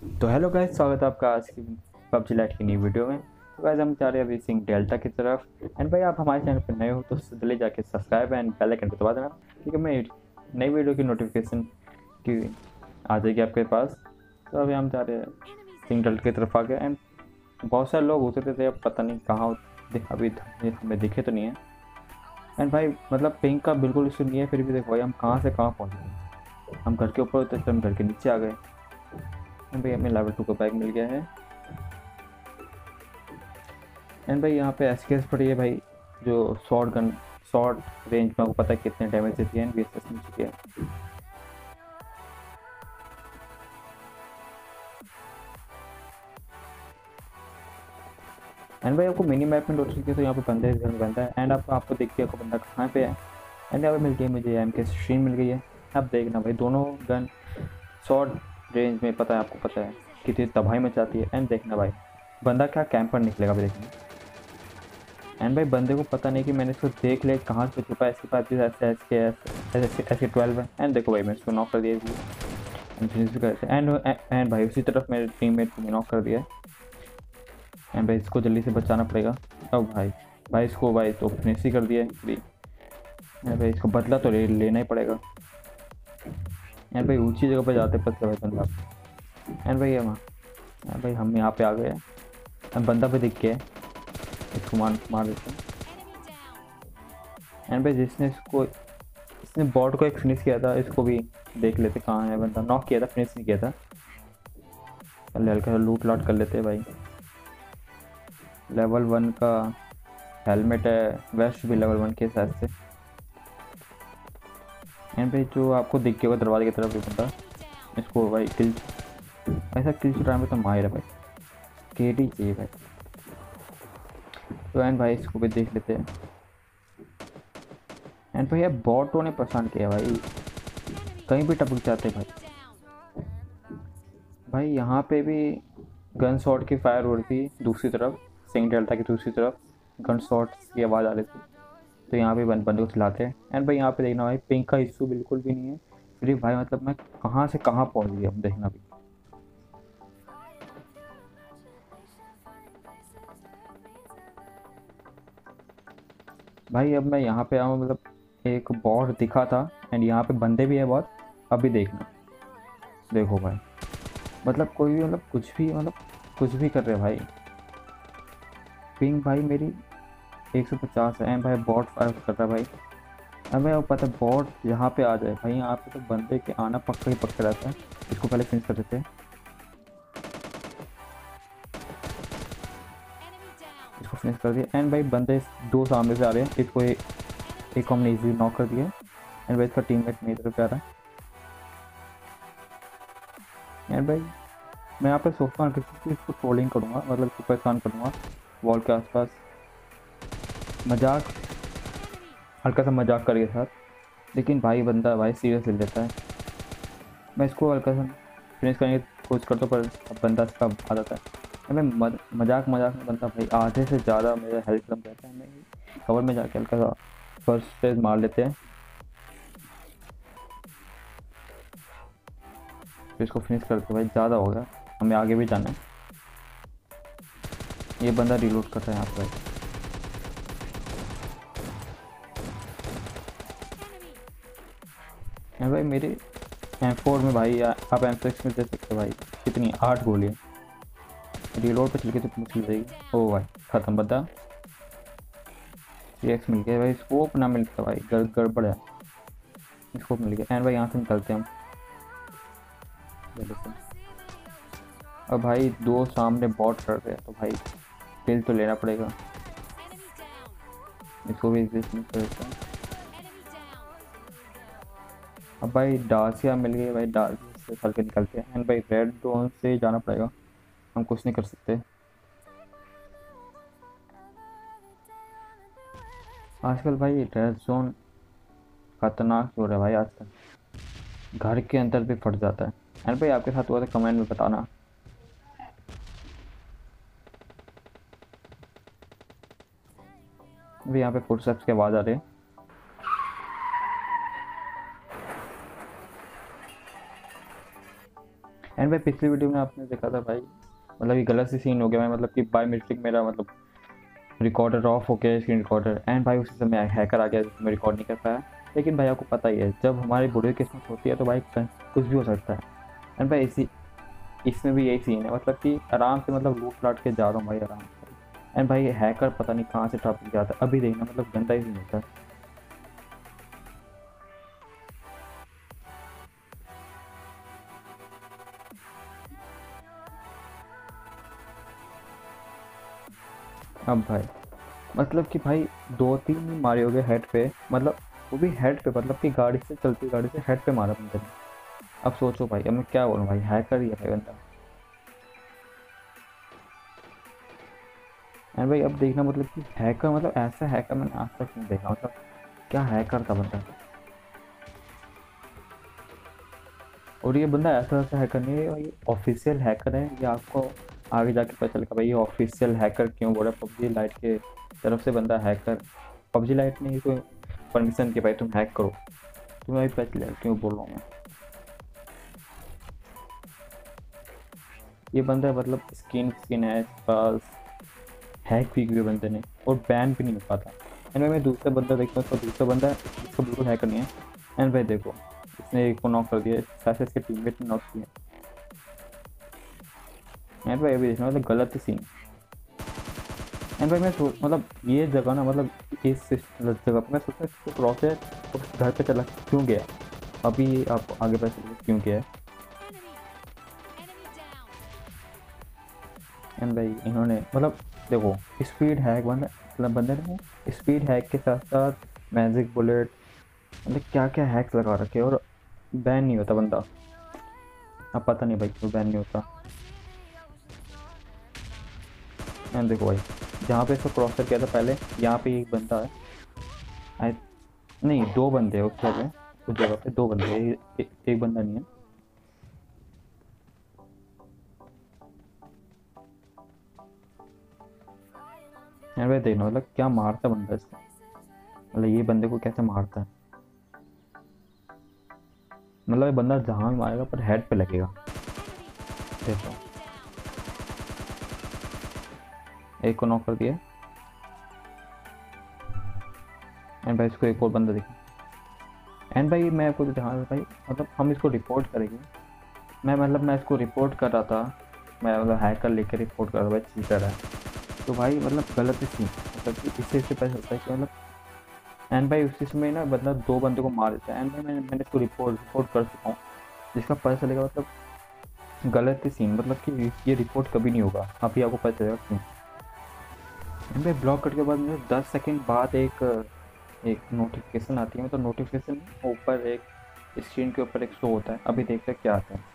तो hello guys, स्वागत है आपका आज की पबजी लाइट की नई वीडियो में। तो गाइस हम जा रहे हैं अभी सिंह डेल्टा की तरफ। एंड भाई आप हमारे चैनल पर नए हो तो जल्दी जाके सब्सक्राइब एंड बेल आइकन को दबा देना, क्योंकि मैं नई वीडियो की नोटिफिकेशन की आ जाएगी आपके पास। तो अभी हम जा रहे हैं सिंह डेल्टा की तरफ आगे। एंड बहुत सारे लोग उतरते थे, अब पता नहीं कहाँ अभी हमें दिखे तो नहीं है। एंड भाई मतलब पिंक का बिल्कुल इशू नहीं है, फिर भी देखो भाई हम कहाँ से कहाँ पहुँच गए। हम घर के ऊपर उतरे तो हम घर के नीचे आ गए। भाई हमें लेवल 2 का बैग मिल गया है। एंड भाई यहाँ पे एसकेएस पड़ी है भाई, जो शॉर्ट गन शॉर्ट रेंज में आपको पता है कितने डैमेज देती है। एंड वीएसएस मिल चुकी है। एंड भाई आपको मिनी मैप में नोटिस किया तो यहाँ पे बंदे घर में बनता है। एंड आपको देखिए आपको बंदा कहाँ पे है। एंड यहाँ पे मिल गई मुझे एम के स्ट्रीम मिल गई है। अब देखना भाई दोनों गन शॉर्ट रेंज में, पता है आपको पता है कितनी तबाही मचाती है। एंड देखना भाई बंदा क्या कैंपर निकलेगा भाई, देखना। एंड भाई बंदे को पता नहीं कि मैंने इसको देख लिया कहाँ से छुपा है, इसके पास भी एस के 12 है। एंड देखो भाई मैं इसको नॉक कर दिया एंड फिनिश भी करते हैं। एंड भाई उसी तरफ मेरे टीममेट को नॉक कर दिया। एंड भाई इसको जल्दी से बचाना पड़ेगा। अब भाई इसको भाई तो फिनिश ही कर दिया है। एंड भाई इसको बदला तो लेना ही पड़ेगा। एंड भाई ऊंची जगह पर जाते पतला भाई बंदा। एंड भाई भाई हम यहाँ पे आ गए हैं। बंदा भी दिख गया है, इसको मार देते हैं। एंड भाई इसने बॉट को एक फिनिश किया था, इसको भी देख लेते कहाँ है बंदा। नॉक किया था, फिनिश नहीं किया था। पहले हल्का सा लूट लॉट कर लेते हैं भाई। लेवल 1 का हेलमेट है, वेस्ट भी लेवल 1 के हिसाब से। एंड भाई जो आपको दिख गया होगा दरवाजे की तरफ भी बंदा, इसको भाई किल, ऐसा किल चुराने में तो माहिर है भाई, केडी चाहिए भाई। तो एंड भाई इसको भी देख लेते हैं। एंड भाई यार बॉटों ने परेशान किया भाई, कहीं भी टपक जाते भाई। भाई यहाँ पे भी गन शॉट की फायर हो रही थी दूसरी तरफ, सिंह डेल्टा की दूसरी तरफ गन शॉट की आवाज़ आ रही थी। तो यहाँ पे बंदे को चलाते हैं। एंड भाई यहाँ पे देखना भाई पिंक का इशू बिल्कुल भी नहीं है। फिर भाई मतलब मैं कहाँ से कहाँ पहुँच गया, अब देखना भी। भाई अब मैं यहाँ पे आऊँ, मतलब एक बॉट दिखा था एंड यहाँ पे बंदे भी है बहुत। अभी देखना, देखो भाई मतलब कोई भी मतलब कुछ भी कर रहे भाई। पिंक भाई मेरी 150 है। एंड भाई बॉट फायर कर रहा है भाई। अब मैं पता बॉट यहाँ पे आ जाए भाई, यहाँ पे तो बंदे के आना पक्का ही पक्का रहता है। इसको पहले फिनिश कर देते हैं, इसको फिनिश कर दिया। एंड भाई बंदे दो सामने से आ रहे हैं, एक को हमने इजीली नॉक कर दिया। एंड भाई इसका टीममेट मेरी तरफ आ रहा है। एंड भाई मैं यहाँ पे सोचता हूँ कि इसको ट्रोलिंग करूँगा, मतलब इसको परेशान करूँगा वॉल के आसपास, मजाक, हल्का सा मजाक करके साथ। लेकिन भाई बंदा भाई सीरियस ले लेता है। मैं इसको हल्का सा फिनिश करने की कोशिश करता हूँ, पर बंदा इसका आ जाता है। मैं मजाक मजाक में बंदा भाई आधे से ज़्यादा मेरा हेल्थ कम रहता है। मैं कवर में जाके हल्का सा फर्स्ट स्टेज मार लेते हैं, फिर इसको फिनिश करते भाई। ज़्यादा हो गया, हमें आगे भी जाना है। ये बंदा रिलोड कर रहा है यहाँ पर। भाई मेरे M4 में भाई आप M6 में दे सकते हो भाई। कितनी 8 गोलियाँ, रिलोड पे चल के तो मुश्किल जाएगी। ओ भाई ख़त्म बंदा। 3x मिल गया भाई, स्कोप ना मिलता भाई गड़बड़ है। स्कोप मिल गया। एंड भाई यहाँ से निकलते हैं हम जल्दी से। अब भाई दो सामने बॉट कर रहे हैं तो भाई किल तो लेना पड़ेगा। इसको भी एग्जिस्ट नहीं करता। अब भाई डासिया मिल गई भाई, डासिया से चल के निकलते हैं। एंड भाई रेड जोन से जाना पड़ेगा, हम कुछ नहीं कर सकते। आजकल भाई रेड जोन खतरनाक हो रहा है भाई आजकल, घर के अंदर भी फट जाता है। एंड भाई आपके साथ हुआ तो कमेंट में बताना। अभी यहाँ पे फुटस्टेप्स की आवाज़ आ रही है। एंड भाई पिछली वीडियो में आपने देखा था भाई, मतलब ये गलत सी सीन हो गया। मैं मतलब कि बाय मिस्टेक मेरा मतलब रिकॉर्डर ऑफ हो गया, स्क्रीन रिकॉर्डर, एंड भाई उसी समय हैकर आ गया जिसमें मैं रिकॉर्ड नहीं कर पाया। लेकिन भाई आपको पता ही है, जब हमारी बुरी किस्मत होती है तो भाई कुछ भी हो सकता है। एंड भाई इसमें भी यही सीन है, मतलब कि आराम से मतलब लूट लाट के जा रहा हूँ भाई आराम से। एंड भाई हैकर पता नहीं कहाँ से टॉपिक जाता है, अभी देखना मतलब गंदा ही सीन होता है। अब भाई मतलब कि भाई 2-3 मारे हो गए हेड पे, मतलब वो भी हेड पे, मतलब कि गाड़ी से, चलती गाड़ी से हेड पे मारा बंदे ने। अब सोचो भाई, अब मैं क्या बोलूँ भाई, हैकर ही है भाई बंदा। एंड भाई अब देखना मतलब कि हैकर, मतलब ऐसा हैकर मैंने आज तक नहीं देखा, मतलब क्या हैकर था बंदा। और ये बंदा ऐसा ऐसा हैकर नहीं है, ये ऑफिशियल हैकर है। ये आपको आगे जाके पता चलेगा भाई ये ऑफिशियल हैकर क्यों बोला। पबजी लाइट के तरफ से बंदा हैकर, पबजी लाइट ने कोई परमिशन की भाई तुम हैक करो, तुम्हें अभी पता चलेगा क्यों बोल रहा हूँ मैं। ये बंदा मतलब स्किन स्किन है पास, हैक भी किया बंदे ने और बैन भी नहीं हो पाता। एंड मैं दूसरा बंदा देखता हूँ, उसका दूसरा बंदा इसका बिल्कुल हैकर नहीं है। एंड भाई देखो इसने एक को नॉक कर दिया, साथ इसके टीममेट ने नॉक किया। एंड भाई अभी देखना मतलब गलत सीन। एंड भाई मैं मतलब ये जगह ना, मतलब इस जगह पर मैं सोचता हूँ क्रॉस है तो घर पे चला क्यों गया। अभी आप आगे पता चलिए क्यों गया है। एंड भाई इन्होंने मतलब देखो स्पीड हैक बंदा, मतलब बंदे ने स्पीड हैक के साथ साथ मैजिक बुलेट, मतलब क्या क्या हैक्स लगा रखे और बैन नहीं होता बंदा। अब पता नहीं भाई क्यों बैन नहीं होता। एंड देखो भाई जहाँ पे इसको क्रॉसर किया था पहले, यहाँ पे एक बंदा है, आई नहीं 2 बंदे हैं उस जगह पे 2 बंदे हैं, एक बंदा नहीं है। एंड भाई देखना मतलब क्या मारता बंदा इसको, मतलब ये बंदे को कैसे मारता है। मतलब ये बंदा जहाँ भी मारेगा पर हेड पे लगेगा। देखो एक को नॉक कर दिया। एंड भाई इसको एक और बंदा दिखा। एंड भाई मैं आपको दिखा भाई, मतलब हम इसको रिपोर्ट करेंगे। मैं इसको रिपोर्ट कर रहा था, मैं मतलब हैकर लेकर रिपोर्ट कर रहा था भाई चीटर है। तो भाई मतलब गलत ही थी, मतलब कि इससे पता चलता है कि मतलब। एंड भाई उसी समय ना बंदा 2 बंदों को मार देता है। एंड भाई मैंने इसको रिपोर्ट कर चुका हूँ, जिसका पता चलेगा मतलब गलत ही सीन, मतलब कि ये रिपोर्ट कभी नहीं होगा। अभी आपको पता चलेगा क्यों। एंड भाई ब्लॉक कट के बाद मुझे 10 सेकंड बाद एक नोटिफिकेशन आती है, मतलब नोटिफिकेशन ऊपर एक स्क्रीन के ऊपर एक शो होता है। अभी देखते हैं क्या आता है।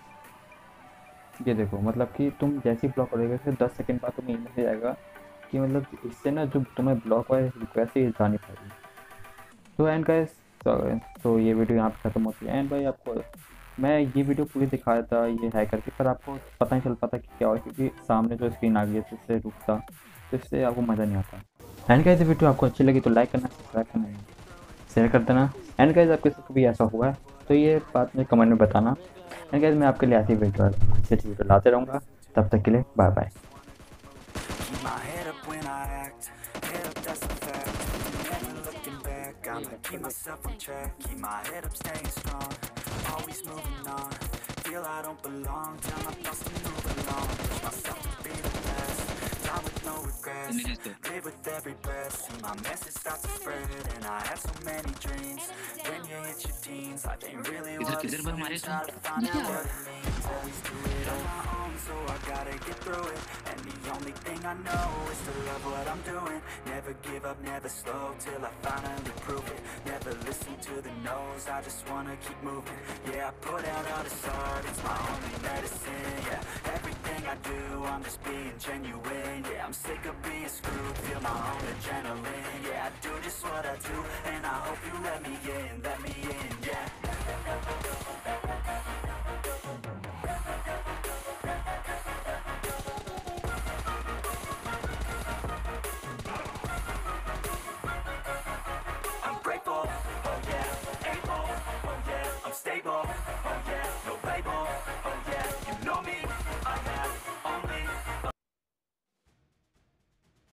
ये देखो मतलब कि तुम जैसे ही ब्लॉक करोगे फिर 10 सेकंड बाद तुम्हें ईमेल आएगा कि मतलब इससे ना जो तुम्हें ब्लॉक हुआ है रिक्वेस्ट ही जानी पड़ेगी। तो एंड गाइस, तो ये वीडियो यहाँ पे ख़त्म होती है। एंड भाई आपको मैं ये वीडियो पूरी दिखाया था ये हैकर की, पर आपको पता नहीं चल पाता कि क्या हुआ, क्योंकि सामने जो स्क्रीन आ गई है तो इससे रुकता, तो इससे आपको मज़ा नहीं आता। एंड गाइस वीडियो आपको अच्छी लगी तो लाइक करना, सब्सक्राइब करना, शेयर कर देना। एंड गाइस आपके साथ कभी ऐसा हुआ है तो ये बात में कमेंट में बताना। एंड गाइस मैं आपके लिए ऐसी वीडियो अच्छी अच्छी वीडियो लाते रहूँगा। तब तक के लिए bye bye. My head up when I act, head up that's a fact, never looking back, I'ma keep myself on track, keep my head up staying strong, always moving on, feel I don't belong, tell my thoughts to move along, push myself to be the best, die with no regrets, live with every breath, see my message start to spread, and I had so many dreams, then you hit your teens, life ain't really what it seems, try to find out what it means, always do it on my own, so I gotta get through it, and the only thing I know is to love what I'm doing, never give up, never slow, till I finally prove it, never listen to the no's, I just wanna keep moving, yeah, I put out all this art, it's my only medicine, yeah, everything I do, I'm just being genuine, yeah, I'm sick of being screwed, feel my own adrenaline, yeah, I do just what I do, and I hope you let me in, yeah. I'm grateful, oh yeah, able, oh yeah, I'm stable.